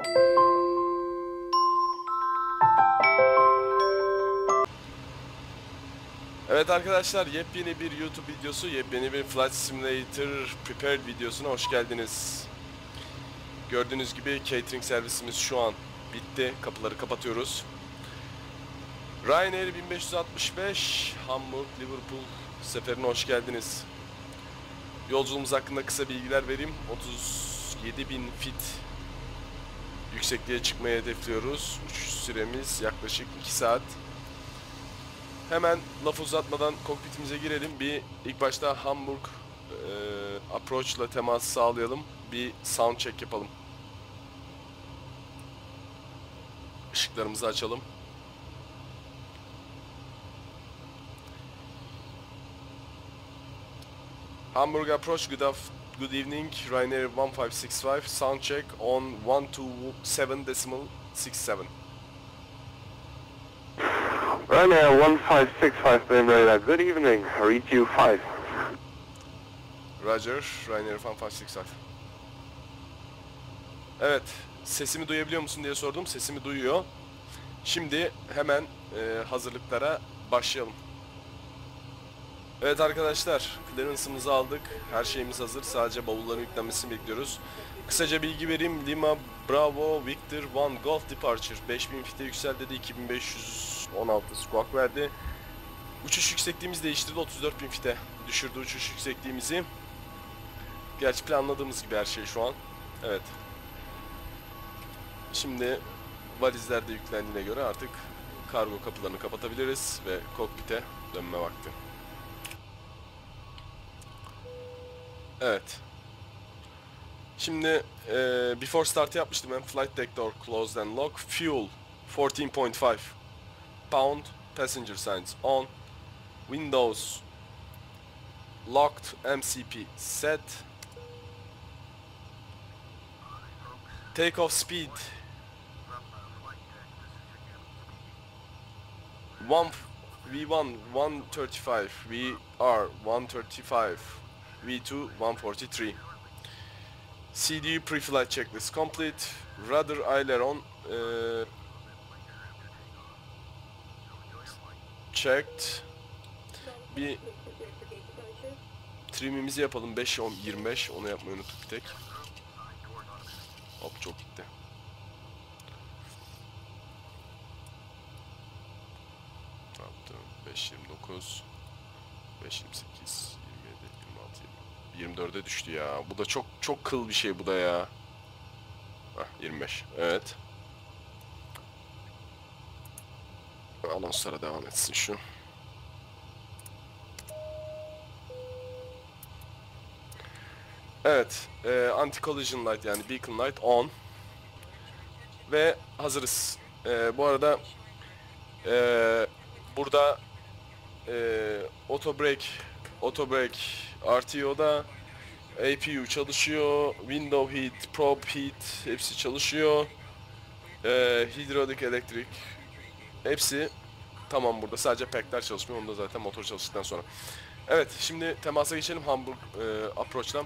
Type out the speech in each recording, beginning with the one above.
Evet arkadaşlar, yepyeni bir YouTube videosu, yepyeni bir Flight Simulator Prepared videosuna hoş geldiniz. Gördüğünüz gibi catering servisimiz şu an bitti. Kapıları kapatıyoruz. Ryanair 1565 Hamburg Liverpool seferine hoş geldiniz. Yolculuğumuz hakkında kısa bilgiler vereyim. 37.000 feet yüksekliğe çıkmayı hedefliyoruz. Uçuş süremiz yaklaşık 2 saat. Hemen laf uzatmadan kokpitimize girelim. İlk başta Hamburg approach ile temas sağlayalım. Bir sound check yapalım. Işıklarımızı açalım. Hamburg approach, good evening, Ryanair 1565, sound check on 127.67. Ryanair 1565, Bimreda, good evening, read you 5. Roger, Ryanair 1565. Evet, sesimi duyabiliyor musun diye sordum, sesimi duyuyor. Şimdi hemen hazırlıklara başlayalım. Evet arkadaşlar, clearance'ımızı aldık, her şeyimiz hazır, sadece bavulların yüklenmesini bekliyoruz. Kısaca bilgi vereyim, Lima Bravo Victor 1 Golf Departure 5000 fite yüksel dedi, 2516 squawk verdi. Uçuş yüksekliğimizi değiştirdi, 34.000 fite düşürdü uçuş yüksekliğimizi. Gerçi planladığımız gibi her şey şu an. Evet. Şimdi valizler de yüklendiğine göre artık kargo kapılarını kapatabiliriz ve kokpite dönme vakti. Evet. Şimdi before start yapmıştım ben. Flight deck door closed and locked. Fuel 14.5 pound. Passenger signs on. Windows locked. MCP set. Takeoff speed V1 135, VR 135, V2 143. CDU pre-flight checklist complete. Rudder aileron checked. Bir trimimizi yapalım, 5-10-25, onu yapmayı unuttuk bir tek. Hop, çok gitti. Ne yaptım? 5-29, 5-28, 27, 26, 24'e düştü ya. Bu da çok kıl bir şey bu da ya. Heh, 25. Evet. Anonslara devam etsin şu. Evet, anti-collision light yani beacon light on ve hazırız. Bu arada burada auto brake RTO'da APU çalışıyor, window heat, probe heat hepsi çalışıyor. Hidrolik, elektrik hepsi tamam burada. Sadece pack'ler çalışmıyor. Onu da zaten motor çalıştıktan sonra. Evet, şimdi temasa geçelim Hamburg approach'la.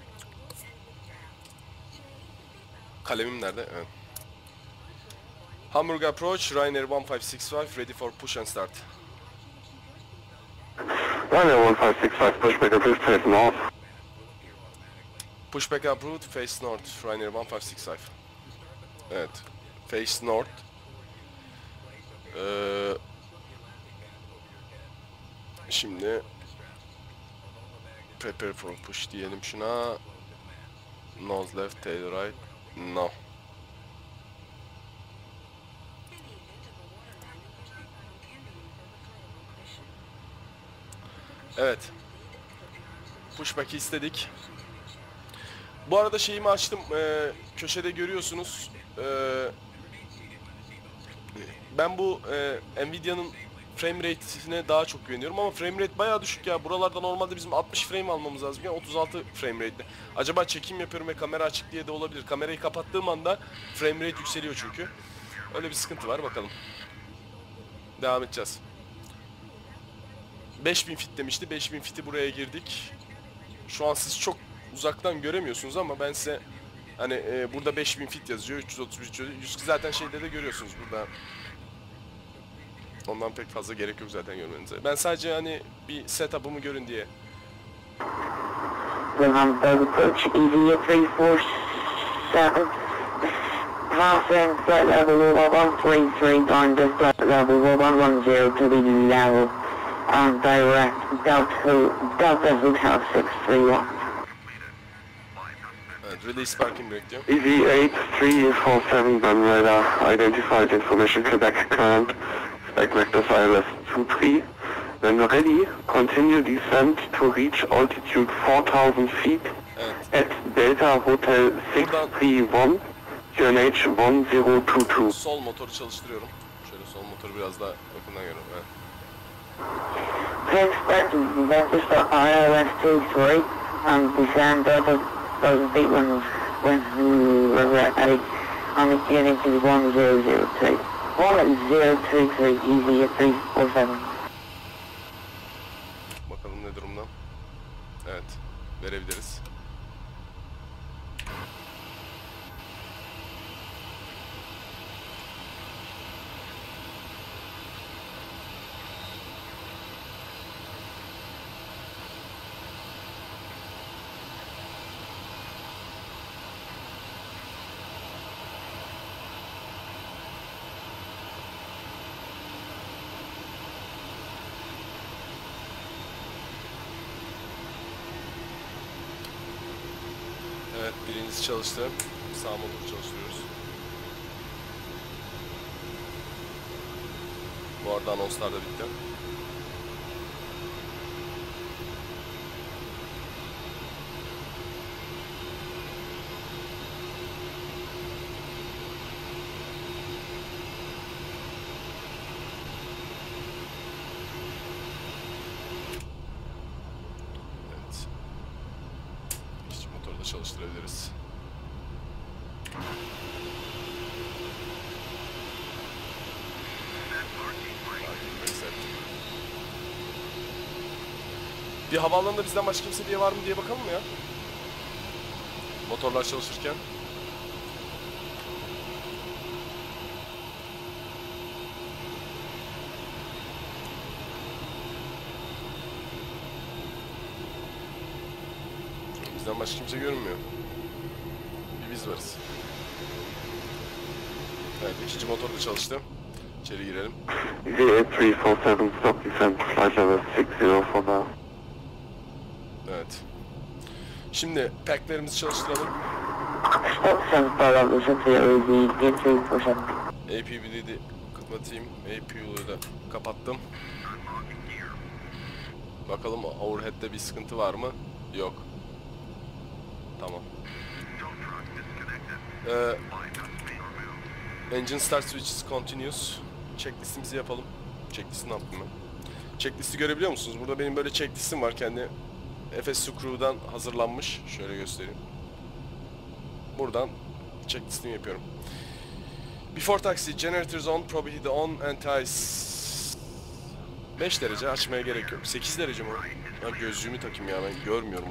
Kalemim nerede? Evet. Hamburg approach, Ryanair 1565, ready for push and start. Ryanair 1565, pushback approved, face north. Pushback approved, face north, Ryanair 1565. Evet, face north. Şimdi prepare for push diyelim şuna. Nose left, tail right, no. Evet. Pushback'i istedik. Bu arada şeyimi açtım. Köşede görüyorsunuz. Ben bu Nvidia'nın frame rate'ine daha çok güveniyorum ama frame rate bayağı düşük ya. Buralarda normalde bizim 60 frame almamız lazım. Yani 36 frame rate'de. Acaba çekim yapıyorum ve kamera açık diye de olabilir. Kamerayı kapattığım anda frame rate yükseliyor çünkü. Öyle bir sıkıntı var, bakalım. Devam edeceğiz. 5000 fit demişti. 5000 fiti buraya girdik. Şu an siz çok uzaktan göremiyorsunuz ama ben size Hani burada 5000 feet yazıyor, 333 100 zaten şeyde de görüyorsunuz burada. Ondan pek fazla gerek yok zaten görmenize. Ben sadece hani bir setup'ımı görün diye. Approach EVA 347. Passing flight level 133 on to flight level 110 to be level on direct Delta Hotel 631. Evet, release parking brake diyor. EV8347 gun radar, identified information Quebec current, spec vectors ILS 23. When ready, continue descent to reach altitude 4000 feet Evet. at Delta Hotel 631, QNH 1022. Sol motoru çalıştırıyorum. Şöyle sol motoru biraz daha yakından görüyorum. Evet. Please start vectors for ILS 23 descend Delta 1000 feet when ready on the QNH 1002. 1023 EVA 347. Bakalım ne durumda. Evet. Verebiliriz. Evet, birincisi çalıştı. Sağ motoru çalıştırıyoruz. Bu arada anonslar da bitti. Evet. İşçi motoru da çalıştırabiliriz. Bir havaalanında bizden başka kimse diye var mı diye bakalım mı ya? Motorlar çalışırken. Bizden başka kimse görünmüyor. Bir biz varız. Evet, ikinci motor da çalıştı. İçeri girelim. EVA347 stop descent flight level 60 for now. Evet. Şimdi packlerimizi çalıştıralım. Spot 7 level 60 EVA 347. APB'de kapatayım. APU'yu da kapattım. Bakalım overhead'de bir sıkıntı var mı? Yok. Tamam. Engine start switch is continuous. Checklistimizi yapalım. Checklist'i ne yaptım ben? Checklisti görebiliyor musunuz? Burada benim böyle checklistim var. Kendi FS Crew'dan hazırlanmış. Şöyle göstereyim. Buradan checklistimi yapıyorum. Before taxi, generators on, probability on, anti-ice. 5 derece açmaya gerek yok. 8 derece mi o? Ben gözlüğümü takayım ya, ben görmüyorum.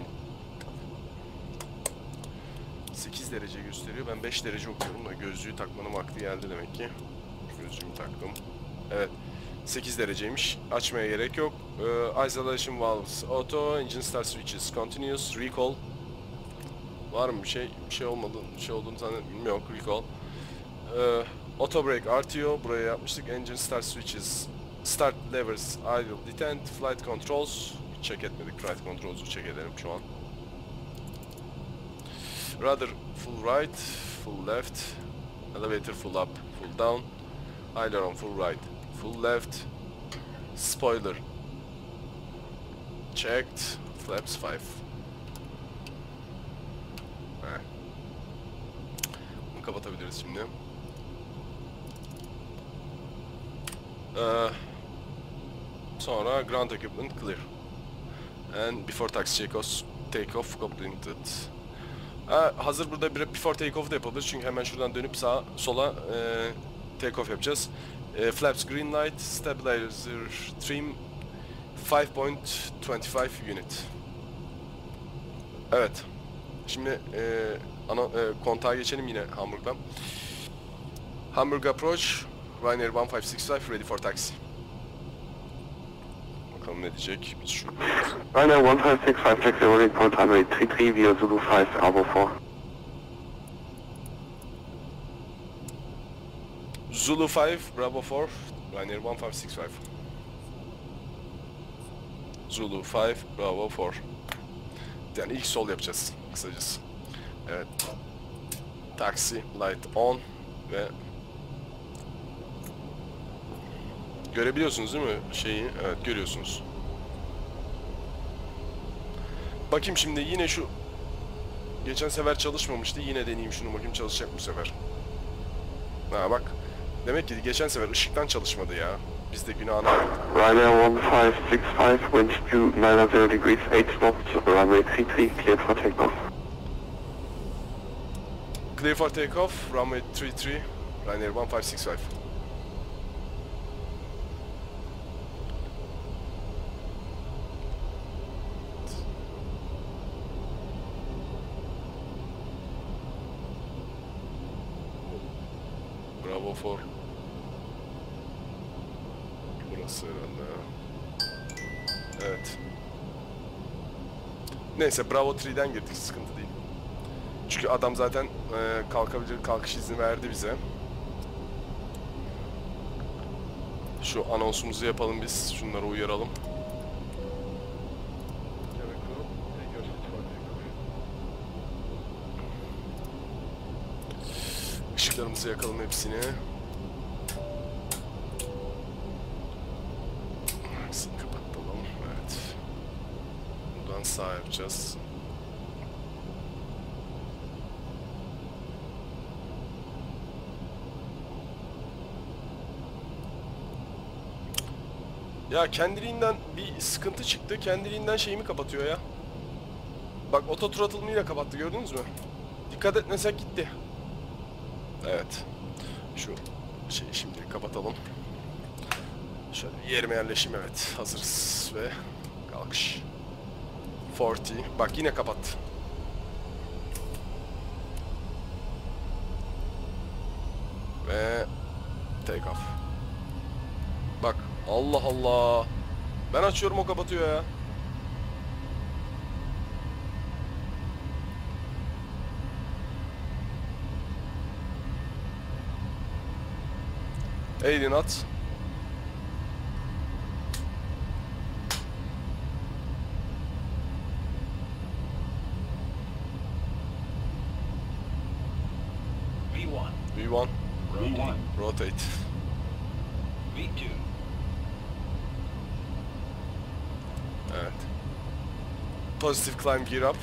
8 derece gösteriyor. Ben 5 derece okuyorum da gözlüğü takmanın vakti geldi demek ki. Gözlüğümü taktım. Evet. 8 dereceymiş. Açmaya gerek yok. Isolation valves auto, engine start switches continuous, recall. Var mı bir şey? Bir şey olmadı. Bir şey olduğunu zannetmiyorum. Yok, recall. Auto brake RTO buraya yapmıştık. Engine start switches, start levers, idle, detent, flight controls. Hiç check etmedik. Flight controls'u check edelim şu an. Rudder full right, full left, elevator full up, full down, aileron full right, full left, spoiler checked, flaps 5. Bunu kapatabiliriz şimdi. Sonra ground equipment clear. And before taxi takeoff completed. Hazır burada bir before takeoff da yapabiliriz çünkü hemen şuradan dönüp sağa sola takeoff yapacağız. Flaps green light, stabilizer trim 5.25 unit. Evet. Şimdi kontağa geçelim yine Hamburg'dan. Hamburg approach, Ryanair 1565 ready for taxi. Bakalım ne diyecek. Biz şu Ryanair 1565 taxi rolling point runway 33 via Zulu 5 Bravo 4. Zulu 5 Bravo 4 Ryanair 1565. Zulu 5 Bravo 4. Yani ilk sol yapacağız kısacası. Evet. Taxi light on ve görebiliyorsunuz değil mi şeyi? Evet, görüyorsunuz. Bakayım şimdi yine şu geçen sefer çalışmamıştı. Yine deneyeyim şunu, bakayım çalışacak bu sefer. Ha bak. Demek ki geçen sefer ışıktan çalışmadı ya. Biz de günahını aldık. Ryanair 1565 wind due 90 degrees 8 knots runway 33 cleared for takeoff. Clear for takeoff, runway 33, Ryanair 1565. Bravo 4. Burası herhalde. Evet. Neyse Bravo 3'den girdik, sıkıntı değil. Çünkü adam zaten kalkabilir, kalkış izni verdi bize. Şu anonsumuzu yapalım biz, şunları uyaralım. Işıklarımızı yakalım hepsini. Hepsini kapatalım, evet. Buradan sağ yapacağız. Ya kendiliğinden bir sıkıntı çıktı. Kendiliğinden şeyimi kapatıyor ya. Bak auto throttle'ını da kapattı, gördünüz mü? Dikkat etmesek gitti. Evet. Şu şeyi şimdi kapatalım. Şöyle yerime yerleşeyim, evet. Hazırız ve kalkış. 40. Bak yine kapattı. Ve take off. Bak Allah Allah. Ben açıyorum, o kapatıyor ya. Eğilin at. V1. V1. V1. Rotate. V2. Evet. Positive climb gear up.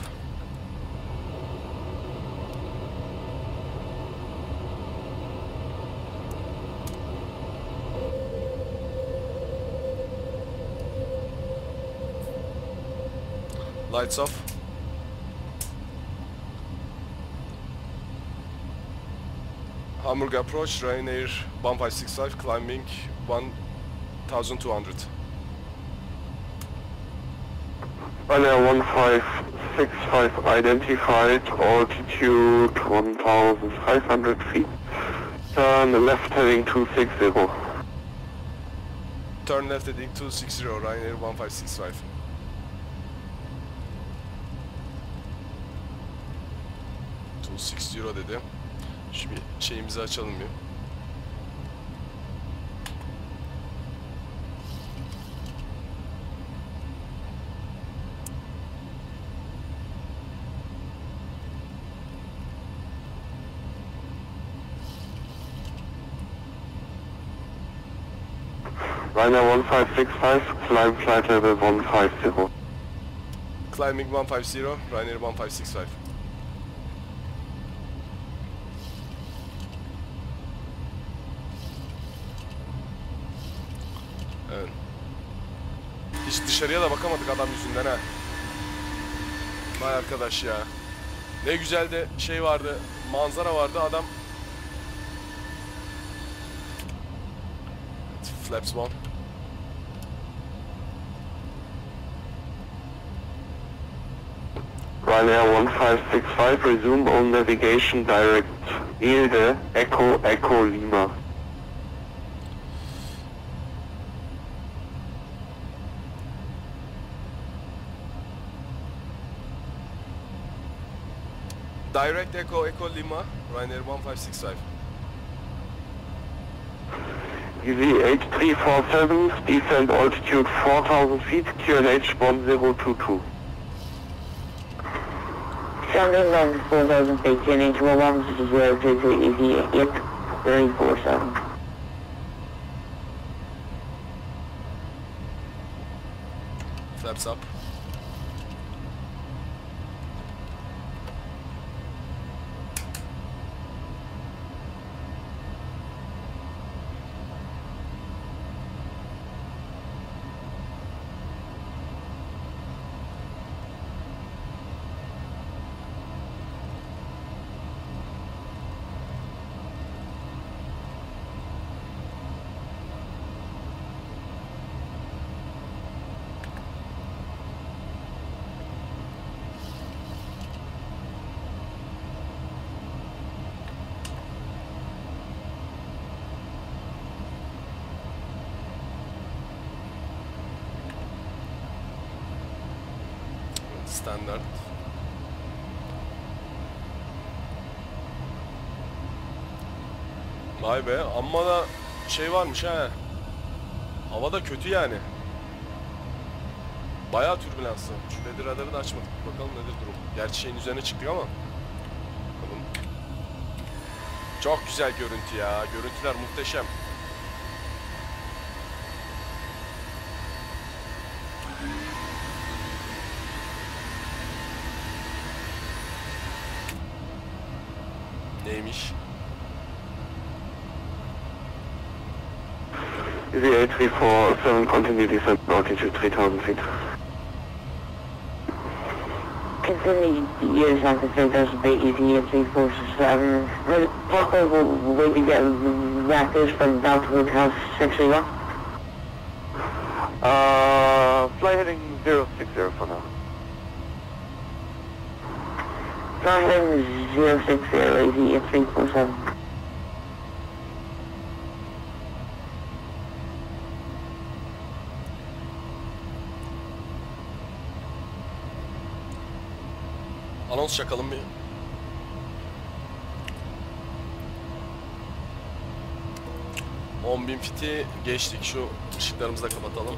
Lights off. Hamburg approach, Ryanair 1565, climbing 1200. Ryanair 1565 identified, altitude 1500 feet. Turn left heading 260. Turn left heading 260, Ryanair 1565. €260 dedi. Şu bir şeyimizi açalım bir. Ryanair 1565, climb flight level 150. Climbing 150, Ryanair 1565. Evet. Hiç dışarıya da bakamadık adam yüzünden ha. Vay arkadaş ya. Ne güzel de şey vardı, manzara vardı, adam... Evet, flaps one. Ryanair 1565, resume on navigation direct Elde, Echo, Echo, Lima. Direct Echo, Echo Lima, Ryanair 1565. EV8347, descent altitude 4000 feet, QNH 1022. Sounding on 4,000 feet, QNH 11022, EV 8347. Flaps up. Standart. Vay be, amma da şey varmış ha. Hava da kötü yani. Bayağı türbülanslı. Şu led'i radarı da açmadık. Bakalım nedir durum. Gerçi şeyin üzerine çıktık ama. Bakalım. Çok güzel görüntü ya. Görüntüler muhteşem. Neymiş? EV8347, continue descent altitude 3000 feet. Continue years after 3,000 feet, EV 8347. Parkway will wait to get raptors from Downwood House 631. Fly heading 060 for now. Sounding 060, EV 8347. Anons çakalım bir. ...10.000 fiti geçtik. Şu ışıklarımızı da kapatalım.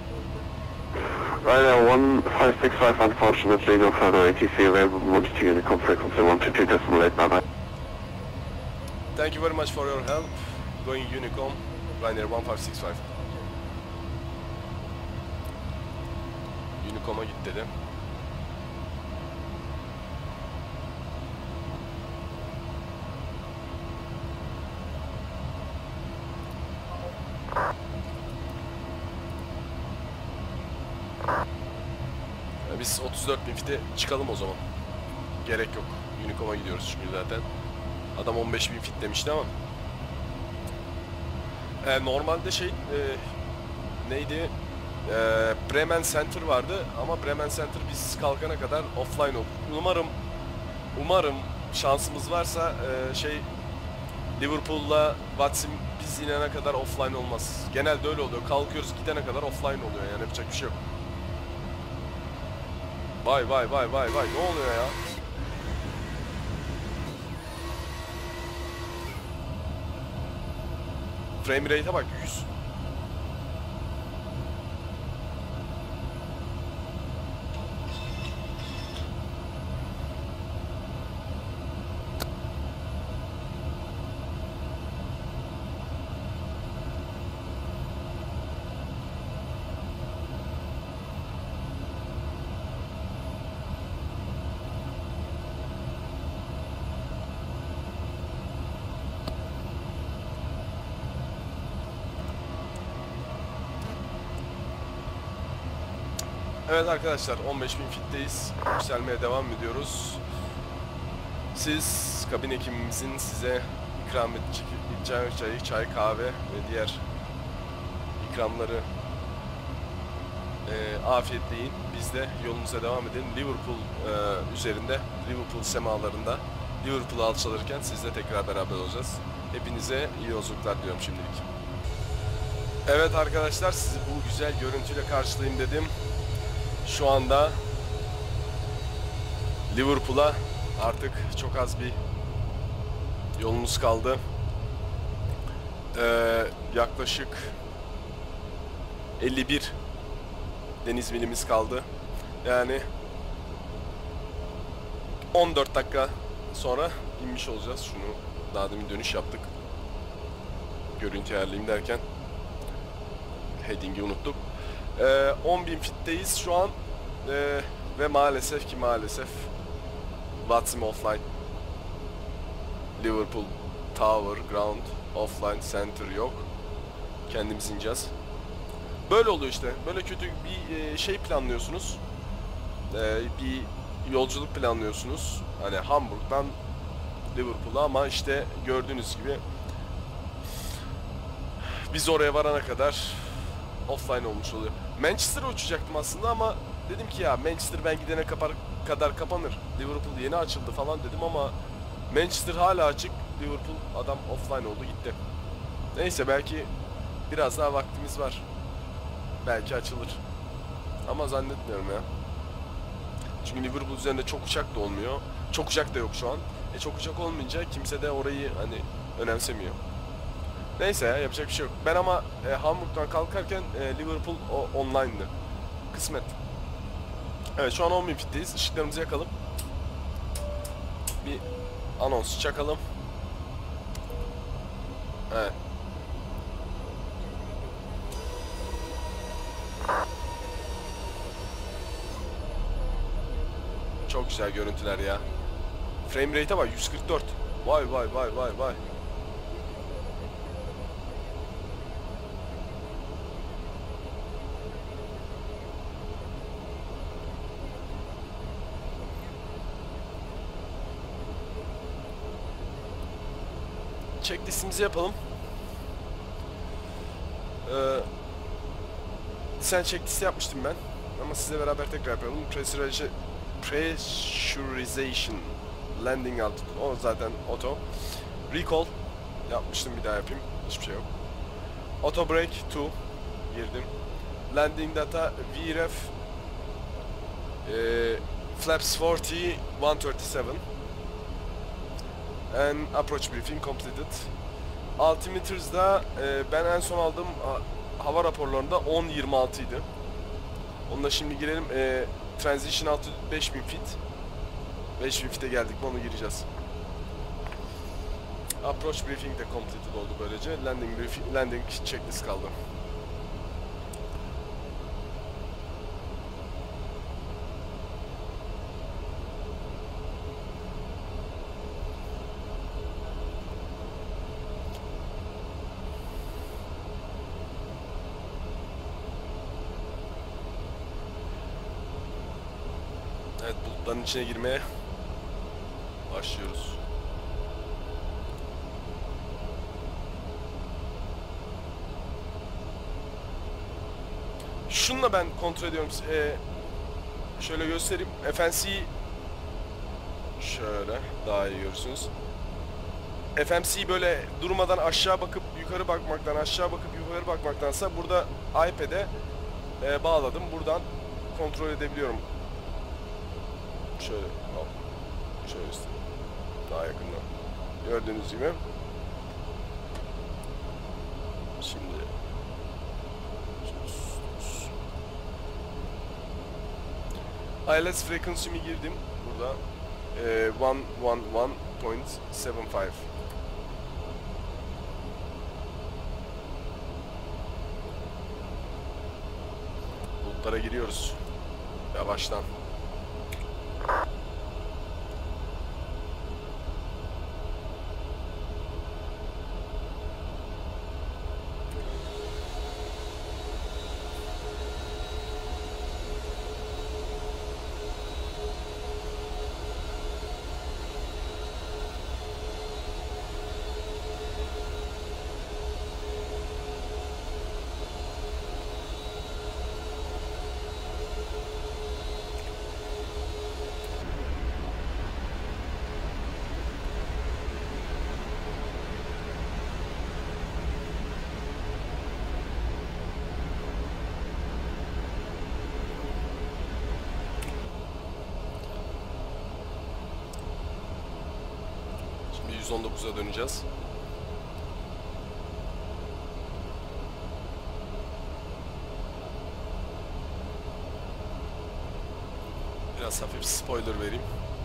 Ryanair 1565, unfortunately no further ATC available, longitude Unicom frequency 122.8, bye bye. Thank you very much for your help. Going Unicom, Ryanair 1565. Unicom'a git dedi. Biz 34.000 fite çıkalım o zaman. Gerek yok. Unicom'a gidiyoruz çünkü zaten. Adam 15.000 fit demişti ama. Normalde neydi? Bremen Center vardı ama Bremen Center biz kalkana kadar offline olur. Umarım şansımız varsa Liverpool'la Watson biz inene kadar offline olmaz. Genelde öyle oluyor. Kalkıyoruz gidene kadar offline oluyor yani yapacak bir şey yok. Vay ne oluyor ya? Frame rate'e bak 100. Evet arkadaşlar 15.000 fitteyiz. Yükselmeye devam ediyoruz. Siz kabin ekibimizin size ikram edeceği çay, kahve ve diğer ikramları Afiyetle yiyin. Biz de yolumuza devam edelim. Liverpool üzerinde, Liverpool semalarında, Liverpool'u alçalırken sizle tekrar beraber olacağız. Hepinize iyi yolculuklar diliyorum şimdilik. Evet arkadaşlar, sizi bu güzel görüntüyle karşılayayım dedim. Şu anda Liverpool'a artık çok az bir yolumuz kaldı. Yaklaşık 51 deniz milimiz kaldı. Yani 14 dakika sonra inmiş olacağız. Şunu daha demin dönüş yaptık. Görüntü ayarlayayım derken heading'i unuttuk. 10.000 fitteyiz şu an. Ve maalesef Watson offline. Liverpool Tower, Ground, offline, center yok. Kendimiz ineceğiz. Böyle oluyor işte. Böyle kötü bir şey planlıyorsunuz. Bir yolculuk planlıyorsunuz. Hani Hamburg'dan Liverpool'a, ama işte gördüğünüz gibi biz oraya varana kadar offline olmuş oluyor. Manchester'a uçacaktım aslında ama dedim ki ya Manchester ben gidene kadar kapanır. Liverpool yeni açıldı falan dedim ama Manchester hala açık. Liverpool adam offline oldu gitti. Neyse, belki biraz daha vaktimiz var. Belki açılır. Ama zannetmiyorum ya. Çünkü Liverpool üzerinde çok uçak da olmuyor. Çok uçak da yok şu an. Çok uçak olmayınca kimse de orayı hani önemsemiyor. Neyse ya, yapacak bir şey yok. Ben ama Hamburg'dan kalkarken Liverpool online'dı. Kısmet. Evet, şu an 10.000 fitteyiz. Işıklarımızı yakalım. Bir anons çakalım. Evet. Çok güzel görüntüler ya. Frame rate'e bak, 144. Vay. Checklistimizi yapalım. Sen checklist yapmıştım ben. Ama sizle beraber tekrar yapalım. Pressurization, landing altitude, o zaten auto. Recall yapmıştım, bir daha yapayım. Hiçbir şey yok. Auto brake 2 girdim. Landing data VREF, flaps 40 137 and approach briefing completed. Altimeters'da ben en son aldığım hava raporlarında 10.26 idi. Onunla şimdi girelim. Transition altitude 5000 feet. 5000 feet'e geldik mi onu gireceğiz. Approach briefing de completed oldu böylece. Landing checklist kaldı. Evet, bulutların içine girmeye başlıyoruz. Şununla ben kontrol ediyorum. Şöyle göstereyim. FNC'yi şöyle daha iyi görürsünüz. FMC'yi böyle durmadan aşağı bakıp yukarı bakmaktan, aşağı bakıp yukarı bakmaktansa burada iPad'e bağladım. Buradan kontrol edebiliyorum. Şöyle hop. Şöyle üstüne. Daha yakından. Gördüğünüz gibi. Şimdi ILS frequency'mi girdim burada. 111.75. Bulutlara giriyoruz. Yavaştan. 19'a döneceğiz. Biraz hafif spoiler vereyim.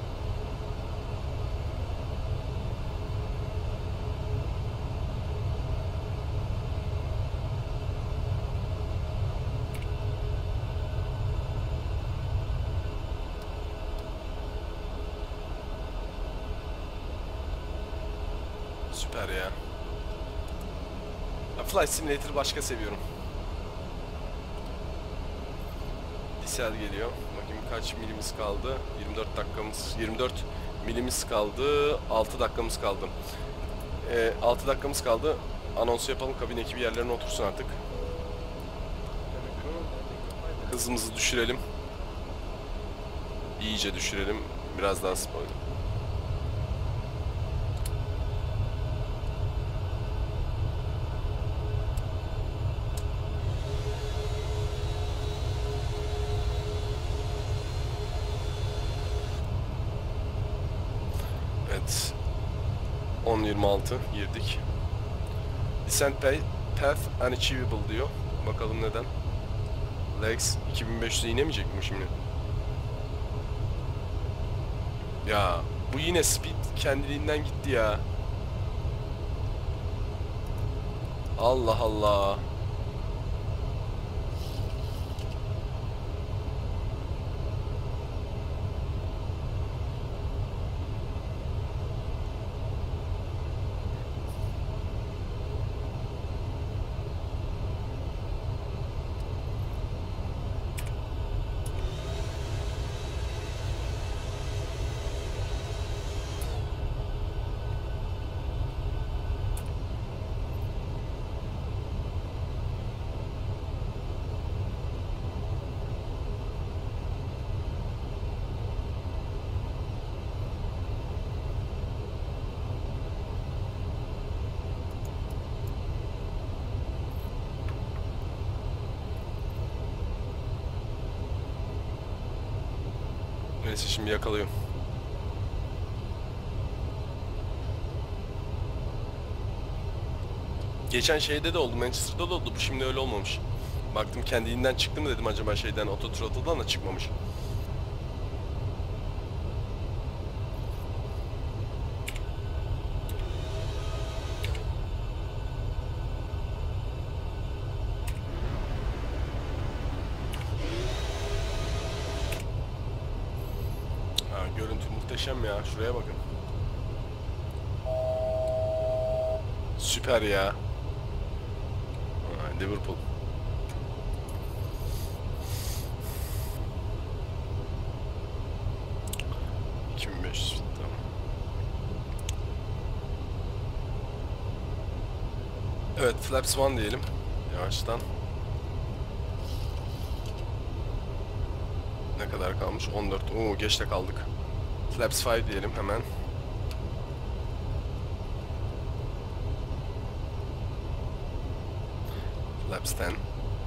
Süper ya. Flight Simulator'ı başka seviyorum. Diesel geliyor. Bakayım kaç milimiz kaldı? 24 milimiz kaldı. 6 dakikamız kaldı. 6 dakikamız kaldı. Anonsu yapalım. Kabin ekibi yerlerine otursun artık. Hızımızı düşürelim. İyice düşürelim. Biraz daha spoiler. Evet. 10.26 girdik. Descent path unachievable diyor. Bakalım neden. Legs 2500'e inemeyecek mi şimdi? Ya bu yine speed kendiliğinden gitti ya. Allah Allah. Neyse şimdi yakalıyorum. Geçen şeyde de oldu, Manchester'da da oldu. Bu şimdi öyle olmamış. Baktım kendiliğinden çıktı mı dedim acaba şeyden, Autothrottle'dan da çıkmamış. Görüntü muhteşem ya. Şuraya bakın. Süper ya. Liverpool. Tamam. Evet, Flaps 1 diyelim. Yavaştan. Ne kadar kalmış? 14. Oo, geçte kaldık. Flaps 5 diyelim hemen. Flaps 10.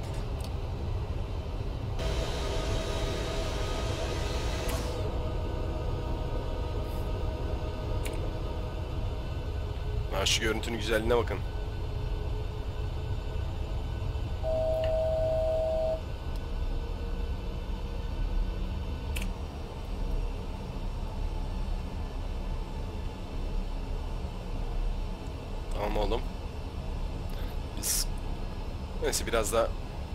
Ha, şu görüntünün güzelliğine bakın. Tamam oğlum. Biz neyse biraz daha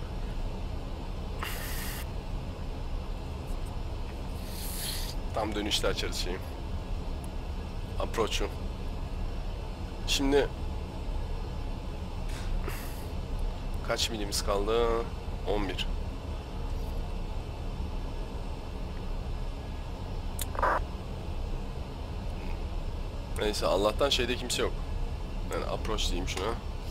tam dönüşte açarız şeyi. Approach'u. Şimdi kaç milimiz kaldı? 11. Neyse Allah'tan şeyde kimse yok. Yani approach diyeyim şuna.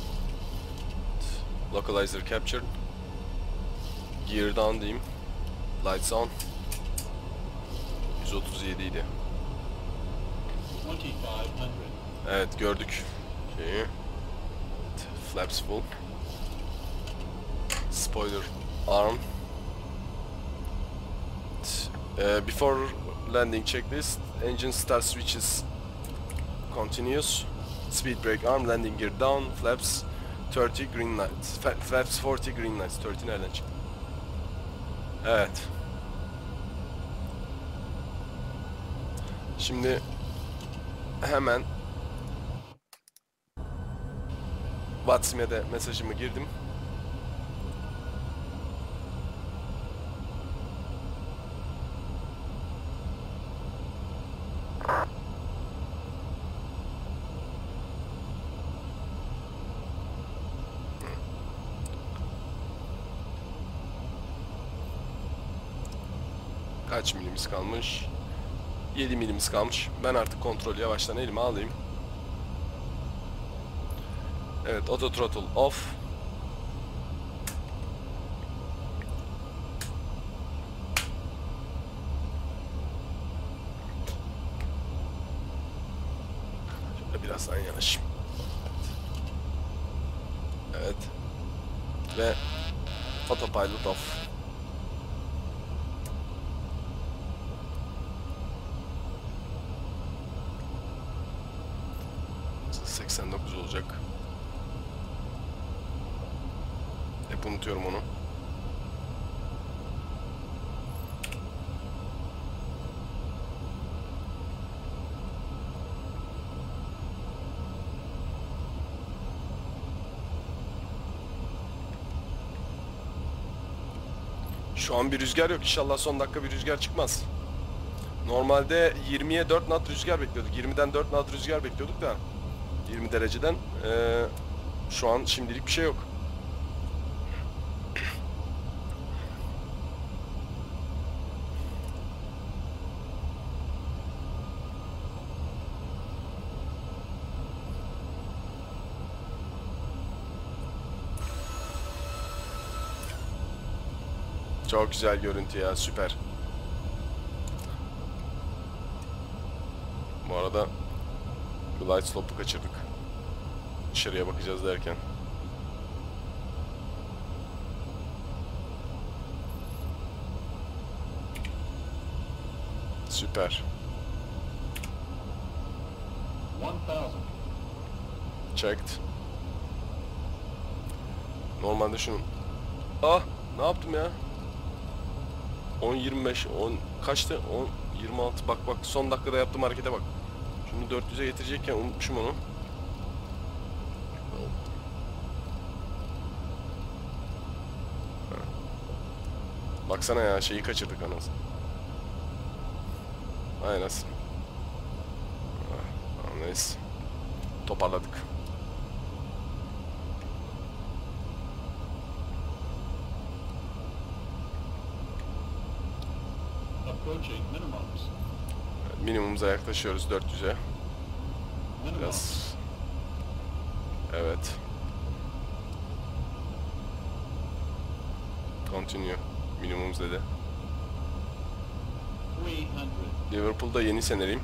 Localizer captured. Gear down diyeyim. Lights on. 137 idi. 2500. Evet gördük şeyi. Flaps full. Spoiler arm. Before landing checklist. Engine start switches Continuous. Speed brake arm, landing gear down, flaps 30 green lights. Flaps 40 green lights. 30 nereden çıktı? Evet. Şimdi hemen WhatsApp'a de mesajımı girdim. Kaç milimiz kalmış? 7 milimiz kalmış. Ben artık kontrolü yavaştan elime alayım. Evet, auto throttle off. Şöyle birazdan yanaşayım. Evet. Ve autopilot off. 89 olacak. Hep unutuyorum onu. Şu an bir rüzgar yok. İnşallah son dakika bir rüzgar çıkmaz. Normalde 20'ye 4 knot rüzgar bekliyorduk. 20'den 4 knot rüzgar bekliyorduk da 20 dereceden. Şu an şimdilik bir şey yok. Çok güzel görüntü ya, süper. Bu arada glide slope'u kaçırdık. Dışarıya bakacağız derken. Süper. 1000. Checked. Normalde şunun... Ah! Ne yaptım ya? 10.25, 10 kaçtı? 10.26. Bak bak, son dakikada yaptığım harekete bak. Şunu 400'e getirecekken unutmuşum onu. Baksana ya, şeyi kaçırdık anasını. Aynen. Neyse. Toparladık. Approaching minimums. Minimumuza yaklaşıyoruz, 400'e. Minimums. Biraz. Evet. Continue. Minimumuz dedi. 300. Liverpool'da yeni seneliyim.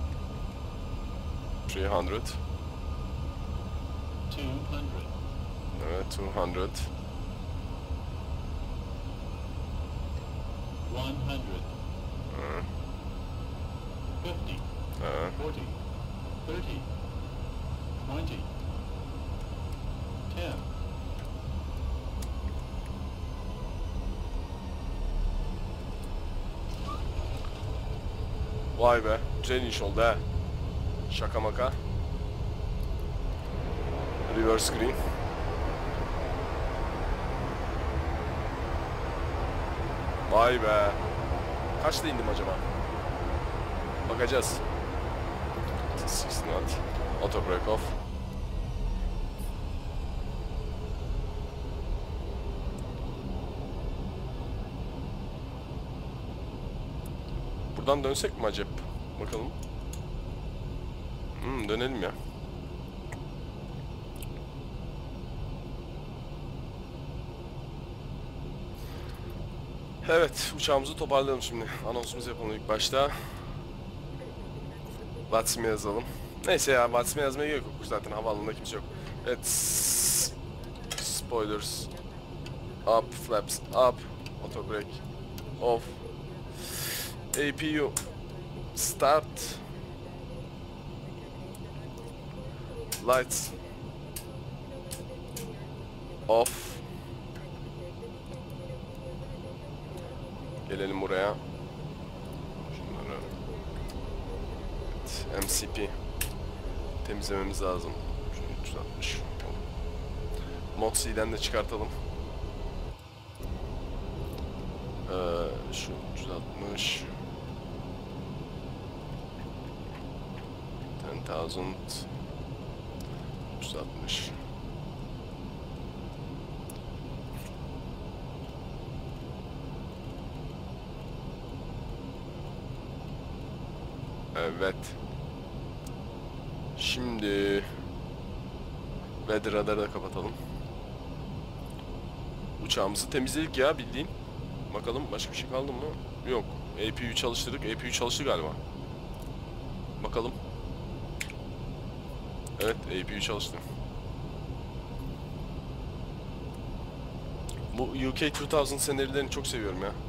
300. 200. Evet, 200. 100. 50. 40. 30. 20. 10. Vay be, güzel iniş oldu ha. Şaka maka. Reverse screen. Vay be. Kaçta indim acaba? Bakacağız. 60 knot. Auto brake off. Buradan dönsek mi acaba? Bakalım. Dönelim ya. Evet, uçağımızı toparlayalım şimdi. Anonsumuzu yapalım ilk başta. WhatsApp'a yazalım. Neyse ya, WhatsApp'a yazmaya gerek yok. Zaten havaalanında kimse yok. Evet. Spoilers. Up, flaps up. Auto brake off. APU start. Lights. Off. Gelelim buraya. Şunları. Evet, MCP. Temizlememiz lazım. Şunu 360. Mod C'den de çıkartalım. Şu 360. 10,000. 360. Evet. Şimdi weather radarı da kapatalım. Uçağımızı temizledik ya bildiğin. Bakalım başka bir şey kaldı mı? Yok. APU'yu çalıştırdık. APU çalıştı galiba. Bakalım. Evet, APU çalıştı. Bu UK 2000 senarilerini çok seviyorum ya.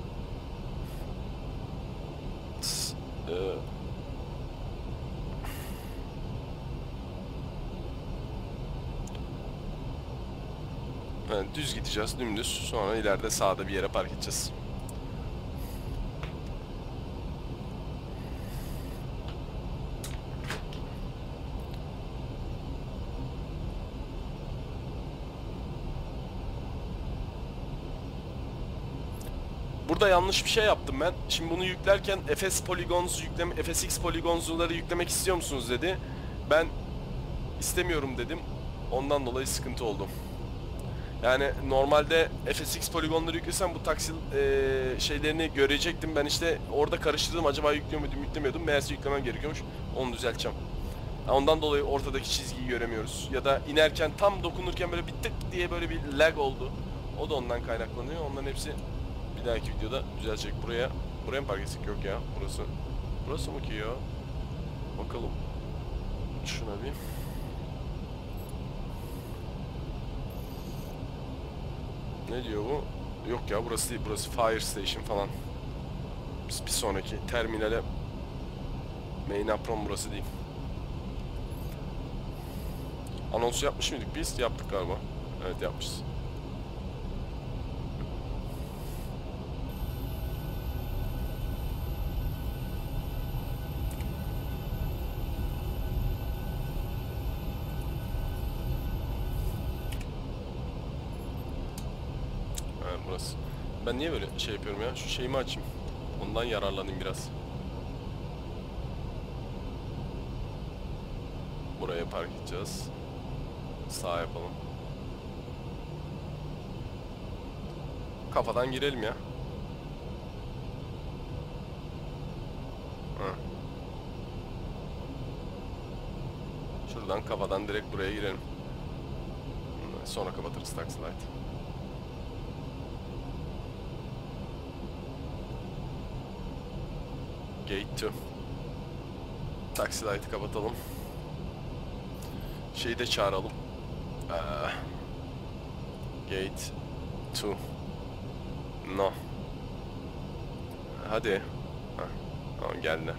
Yani düz gideceğiz, dümdüz. Sonra ileride sağda bir yere park edeceğiz. Burada yanlış bir şey yaptım ben. Şimdi bunu yüklerken FSX poligonzuları yüklemek istiyor musunuz dedi. Ben istemiyorum dedim. Ondan dolayı sıkıntı oldu. Yani normalde FSX poligonları yüklesem bu taksil şeylerini görecektim. Ben işte orada karıştırdım. Acaba yüklüyor muydum, yüklemiyordum. Meğerse yüklemem gerekiyormuş. Onu düzelteceğim. Yani ondan dolayı ortadaki çizgiyi göremiyoruz. Ya da inerken tam dokunurken böyle bir tık diye böyle bir lag oldu. O da ondan kaynaklanıyor. Onların hepsi bir dahaki videoda düzelecek. Buraya mı park etsek? Yok ya. Burası mı ki ya? Bakalım. Şuna bir. Ne diyor bu? Yok ya burası değil. Burası Fire Station falan. Biz bir sonraki terminale Main Apron burası değil. Anonsu yapmış mıydık biz? Yaptık galiba. Evet yapmışız. Burası. Ben niye böyle şey yapıyorum ya? Şu şeyimi açayım. Ondan yararlanayım biraz. Buraya park edeceğiz. Sağ yapalım. Kafadan girelim ya. Ha. Şuradan kafadan direkt buraya girelim. Sonra kapatırız taxi light. Gate 2. Taxi light'ı kapatalım. Şeyi de çağıralım. Gate 2. No. Hadi. Tamam geldi.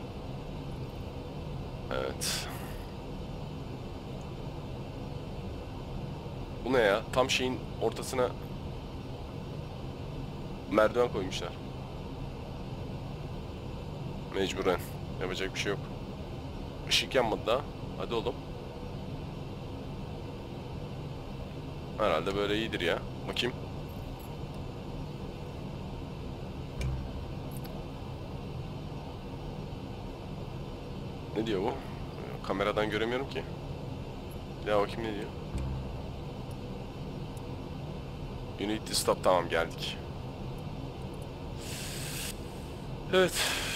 Evet. Bu ne ya? Tam şeyin ortasına merdiven koymuşlar. Mecburen. Yapacak bir şey yok. Işık yanmadı daha. Hadi oğlum. Herhalde böyle iyidir ya. Bakayım. Ne diyor bu? Kameradan göremiyorum ki. Ya bakayım ne diyor? You need to stop. Tamam geldik. Evet.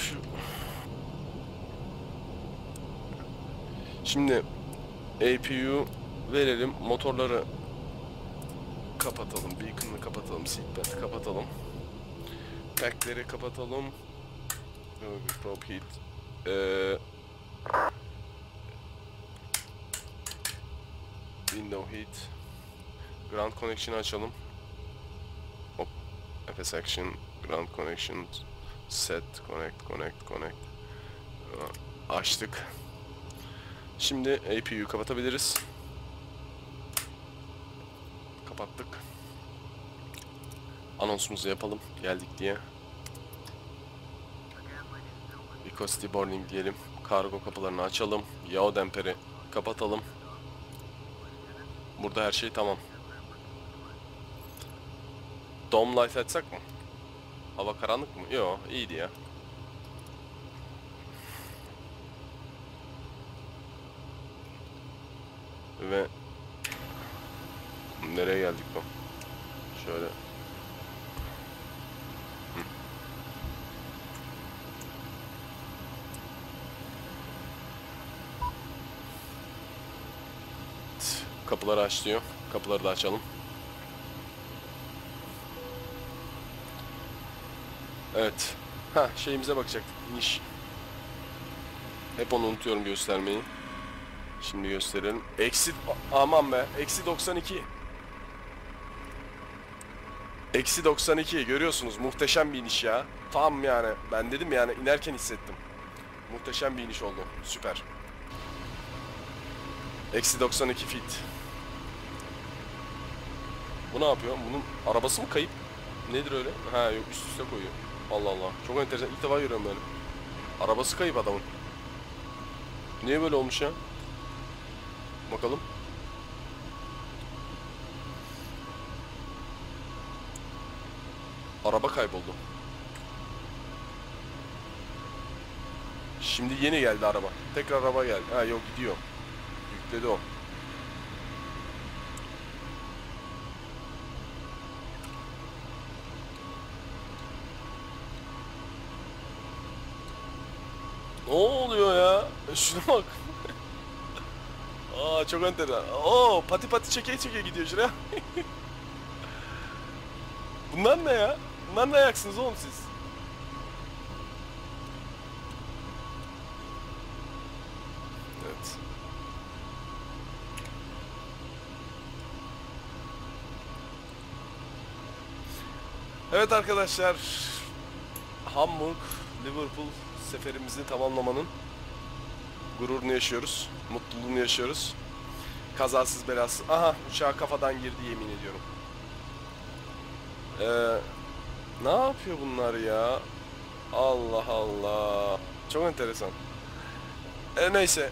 Şimdi APU verelim. Motorları kapatalım. Beacon'ı kapatalım. Seatbelt'i kapatalım. Pack'leri kapatalım. Prop heat. Window heat. Ground connection'ı açalım. Hop. FS action. Ground connection. Set. Connect. Açtık. Şimdi APU'yu kapatabiliriz. Kapattık. Anonsumuzu yapalım geldik diye. Because boarding diyelim. Kargo kapılarını açalım. Yaw demperi kapatalım. Burada her şey tamam. Dome light açsak mı? Hava karanlık mı? Yo, iyiydi ya. Ve nereye geldik bu? Şöyle. Kapıları aç diyor. Kapıları da açalım. Evet. Ha, şeyimize bakacaktık. İniş. Hep onu unutuyorum göstermeyi. Şimdi gösterelim. Aman be. Eksi 92. Eksi 92. Görüyorsunuz. Muhteşem bir iniş ya. Tam yani. Ben dedim yani inerken hissettim. Muhteşem bir iniş oldu. Süper. Eksi 92 feet. Bu ne yapıyor? Bunun arabası mı kayıp? Nedir öyle? Ha yok, üst üste koyuyor. Allah Allah. Çok enteresan. İlk defa görüyorum böyle. Arabası kayıp adamın. Niye böyle olmuş ya? Bakalım. Araba kayboldu. Şimdi yeni geldi araba. Tekrar araba geldi. Ha yok, gidiyor. Yükledi o. Ne oluyor ya? Şuna bak. Aa, çok enteresan. Oo, pati pati çeke çeke gidiyor şuraya. Bunlar ne ya? Bunlar ne ayaksınız oğlum siz? Evet. Evet arkadaşlar. Hamburg, Liverpool seferimizi tamamlamanın gururunu yaşıyoruz. Mutluluğunu yaşıyoruz. Kazasız belasız. Aha, uçağa kafadan girdi, yemin ediyorum. Ne yapıyor bunlar ya? Allah Allah. Çok enteresan. Neyse.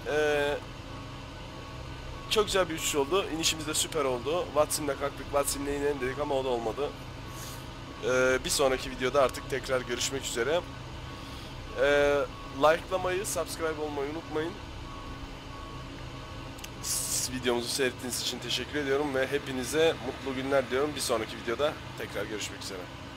Çok güzel bir uçuş oldu. İnişimiz de süper oldu. Watsim'le kalktık. Watsim'le inelim dedik ama o da olmadı. Bir sonraki videoda artık tekrar görüşmek üzere. Like'lamayı, subscribe olmayı unutmayın. Videomuzu seyrettiğiniz için teşekkür ediyorum ve hepinize mutlu günler diliyorum. Bir sonraki videoda tekrar görüşmek üzere.